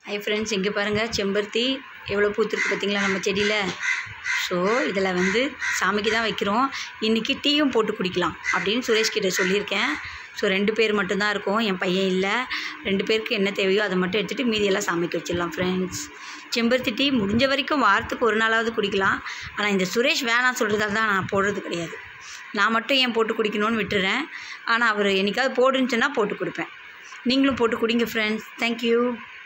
Hi friends, இங்கே பாருங்கள் செம்பருத்தி எவ்வளோ பூத்துருக்கு பார்த்தீங்களா நம்ம செடியில். ஸோ இதில் வந்து சாமிக்கு தான் வைக்கிறோம். இன்றைக்கி டீயும் போட்டு குடிக்கலாம் அப்படின்னு சுரேஷ்கிட்ட சொல்லியிருக்கேன். ஸோ 2 பேர் மட்டும்தான் இருக்கும், என் பையன் இல்லை. 2 பேருக்கு என்ன தேவையோ அதை மட்டும் எடுத்துகிட்டு மீதியெல்லாம் சாமிக்கு வச்சிடலாம் ஃப்ரெண்ட்ஸ். செம்பருத்தி டீ முடிஞ்ச வரைக்கும் வாரத்துக்கு 1 நாளாவது குடிக்கலாம். ஆனால் இந்த சுரேஷ் வேணாம் சொல்கிறதால தான் நான் போடுறது கிடையாது. நான் மட்டும் ஏன் போட்டு குடிக்கணும்னு விட்டுறேன். ஆனால் அவர் என்னைக்காவது போடுன்னு சொன்னால் போட்டு கொடுப்பேன். நீங்களும் போட்டு குடிங்க ஃப்ரெண்ட்ஸ். தேங்க்யூ.